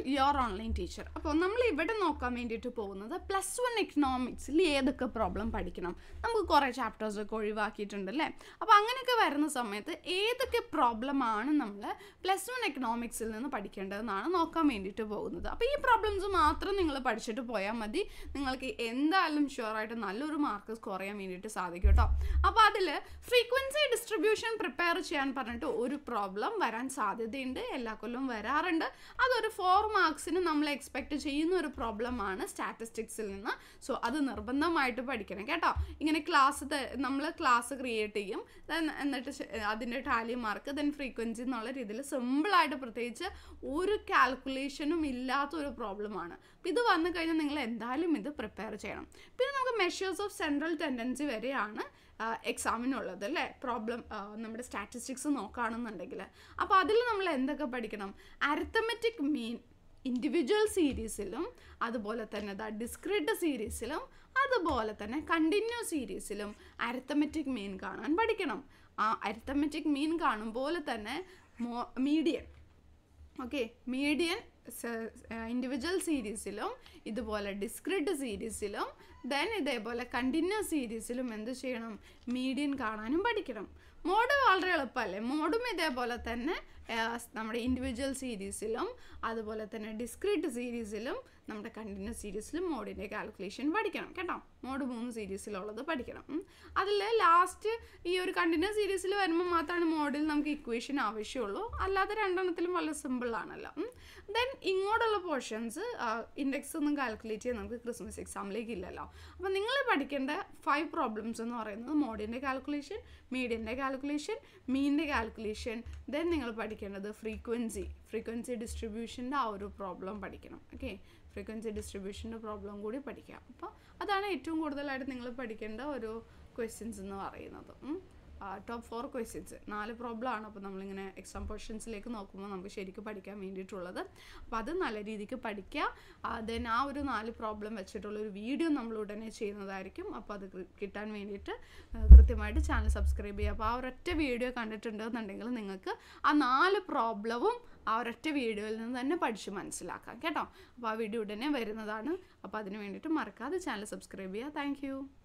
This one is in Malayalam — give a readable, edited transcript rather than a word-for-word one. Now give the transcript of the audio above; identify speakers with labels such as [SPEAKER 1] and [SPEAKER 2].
[SPEAKER 1] your online teacher. അപ്പോൾ നമ്മൾ ഇവിടെ നോക്കാൻ വേണ്ടിയിട്ട് പോകുന്നത് +1 എക്കണോമിക്സിൽ ഏതൊക്കെ പ്രോബ്ലം പഠിക്കണം. നമുക്ക് കുറേ ചാപ്റ്റേഴ്സ് ഒക്കെ ഒഴിവാക്കിയിട്ടുണ്ട് അല്ലേ. അപ്പോൾ അങ്ങനെയൊക്കെ വരുന്ന സമയത്ത് ഏതൊക്കെ പ്രോബ്ലമാണ് നമ്മൾ +1 എക്കണോമിക്സിൽ നിന്ന് പഠിക്കേണ്ടതെന്നാണ് നോക്കാൻ വേണ്ടിയിട്ട് പോകുന്നത്. അപ്പോൾ ഈ പ്രോബ്ലംസ് മാത്രം നിങ്ങൾ പഠിച്ചിട്ട് പോയാൽ മതി. നിങ്ങൾക്ക് എന്തായാലും ഷുവറായിട്ട് നല്ലൊരു മാർക്ക് സ്കോർ ചെയ്യാൻ വേണ്ടിയിട്ട് സാധിക്കും കേട്ടോ. അപ്പോൾ അതിൽ ഫ്രീക്വൻസി ഡിസ്ട്രിബ്യൂഷൻ പ്രിപ്പയർ ചെയ്യാൻ പറഞ്ഞിട്ട് ഒരു പ്രോബ്ലം വരാൻ സാധ്യതയുണ്ട്, എല്ലാ കൊല്ലവും വരാറുണ്ട്. അതൊരു 4 മാർക്സിന് നമ്മൾ എക്സ്പെക്റ്റ് ചെയ്യുന്ന ഒരു പ്രോബ്ലമാണ് സ്റ്റാറ്റിസ്റ്റിക്സിൽ നിന്ന്. സോ അത് നിർബന്ധമായിട്ട് പഠിക്കണം കേട്ടോ. ഇങ്ങനെ നമ്മൾ ക്ലാസ് ക്രിയേറ്റ് ചെയ്യും, എന്നിട്ട് അതിൻ്റെ ടാലി മാർക്ക്, ദെൻ ഫ്രീക്വൻസി എന്നുള്ള രീതിയിൽ സിമ്പിളായിട്ട്, പ്രത്യേകിച്ച് ഒരു കാൽക്കുലേഷനും ഇല്ലാത്തൊരു പ്രോബ്ലമാണ്. അപ്പോൾ ഇത് വന്നു കഴിഞ്ഞാൽ നിങ്ങൾ എന്തായാലും ഇത് പ്രിപ്പയർ ചെയ്യണം. പിന്നെ നമുക്ക് മെഷേഴ്സ് ഓഫ് സെൻട്രൽ ടെൻഡൻസി വരെയാണ് എക്സാമിനുള്ളത് അല്ലേ. പ്രോബ്ലം നമ്മുടെ സ്റ്റാറ്റിസ്റ്റിക്സ് നോക്കുകയാണെന്നുണ്ടെങ്കിൽ അപ്പോൾ അതിൽ നമ്മൾ എന്തൊക്കെ പഠിക്കണം? അരിത്തമെറ്റിക് മീൻ ഇൻഡിവിജ്വൽ സീരീസിലും, അതുപോലെ തന്നെ ഡിസ്ക്രീറ്റ് സീരീസിലും, അതുപോലെ തന്നെ കണ്ടിന്യൂസ് സീരീസിലും അരിത്തമെറ്റിക് മീൻ കാണാൻ പഠിക്കണം. ആ അരിത്തമെറ്റിക് മീൻ കാണുമ്പോൾ തന്നെ മീഡിയൻ, ഓക്കെ, മീഡിയൻ ഇൻഡിവിജ്വൽ സീരീസിലും, ഇതുപോലെ ഡിസ്ക്രീറ്റ് സീരീസിലും, ദെൻ ഇതേപോലെ കണ്ടിന്യൂസ് സീരീസിലും എന്ത് ചെയ്യണം? മീഡിയൻ കാണാനും പഠിക്കണം. മോഡ് വളരെ എളുപ്പമല്ലേ. മോഡും ഇതേപോലെ തന്നെ നമ്മുടെ ഇൻഡിവിജ്വൽ സീരീസിലും, അതുപോലെ തന്നെ ഡിസ്ക്രീറ്റ് സീരീസിലും, നമ്മുടെ കണ്ടിന്യൂസ് സീരീസിലും മോഡിൻ്റെ കാൽക്കുലേഷൻ പഠിക്കണം കേട്ടോ. മോഡ് 3 സീരീസിലുള്ളത് പഠിക്കണം. അതിൽ ലാസ്റ്റ് ഈ ഒരു കണ്ടിന്യൂസ് സീരീസിൽ വരുമ്പോൾ മാത്രമാണ് മോഡിൽ നമുക്ക് ഇക്വേഷൻ ആവശ്യമുള്ളൂ. അല്ലാതെ രണ്ടെണ്ണത്തിലും വളരെ സിമ്പിളാണല്ലോ. ദെൻ ഇങ്ങോട്ടുള്ള പോർഷൻസ് ഇൻഡെക്സ് ഒന്നും കാൽക്കുലേറ്റ് ചെയ്യാൻ നമുക്ക് ക്രിസ്മസ് എക്സാമിലേക്ക് ഇല്ലല്ലോ. അപ്പോൾ നിങ്ങൾ പഠിക്കേണ്ട 5 പ്രോബ്ലംസ് എന്ന് പറയുന്നത് മോഡിൻ്റെ കാൽക്കുലേഷൻ, മീഡിയൻ്റെ കാൽക്കുലേഷൻ, മീനിൻ്റെ കാൽക്കുലേഷൻ, ദെൻ നിങ്ങൾ പഠിക്കേണ്ടത് ഫ്രീക്വൻസി ഡിസ്ട്രിബ്യൂഷൻ്റെ ആ ഒരു പ്രോബ്ലം പഠിക്കണം. ഓക്കെ, ഫ്രീക്വൻസി ഡിസ്ട്രിബ്യൂഷൻ്റെ പ്രോബ്ലം കൂടി പഠിക്കാം. അപ്പോൾ അതാണ് ഏറ്റവും കൂടുതലായിട്ട് നിങ്ങൾ പഠിക്കേണ്ട ഒരു ക്വസ്റ്റ്യൻസ് എന്ന് പറയുന്നത്. ടോപ്പ് 4 ക്വസ്റ്റ്യൻസ് 4 പ്രോബ്ലമാണ്. അപ്പോൾ നമ്മളിങ്ങനെ എക്സാം ക്വസ്റ്റ്യൻസിലേക്ക് നോക്കുമ്പോൾ നമുക്ക് ശരിക്കും പഠിക്കാൻ വേണ്ടിയിട്ടുള്ളത്. അപ്പോൾ അത് നല്ല രീതിക്ക് പഠിക്കുക. ദെൻ ആ ഒരു 4 പ്രോബ്ലം വെച്ചിട്ടുള്ളൊരു വീഡിയോ നമ്മൾ ഉടനെ ചെയ്യുന്നതായിരിക്കും. അപ്പോൾ അത് കിട്ടാൻ വേണ്ടിയിട്ട് കൃത്യമായിട്ട് ചാനൽ സബ്സ്ക്രൈബ് ചെയ്യുക. അപ്പോൾ ആ ഒരൊറ്റ വീഡിയോ കണ്ടിട്ടുണ്ടെന്നുണ്ടെങ്കിൽ നിങ്ങൾക്ക് ആ 4 പ്രോബ്ലവും ആ ഒരൊറ്റ വീഡിയോയിൽ നിന്ന് തന്നെ പഠിച്ച് മനസ്സിലാക്കാം കേട്ടോ. അപ്പോൾ ആ വീഡിയോ ഉടനെ വരുന്നതാണ്. അപ്പോൾ അതിന് വേണ്ടിയിട്ട് മറക്കാതെ ചാനൽ സബ്സ്ക്രൈബ് ചെയ്യുക. താങ്ക്